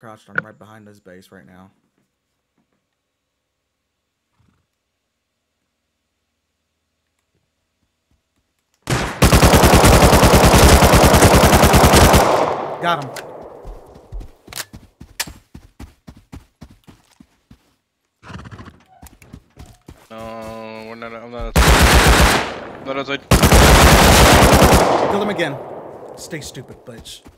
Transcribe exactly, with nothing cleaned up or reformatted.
crouched on right behind his base right now. Got him. No, we're not. I'm not. Not outside. Kill him again. Stay stupid, bitch.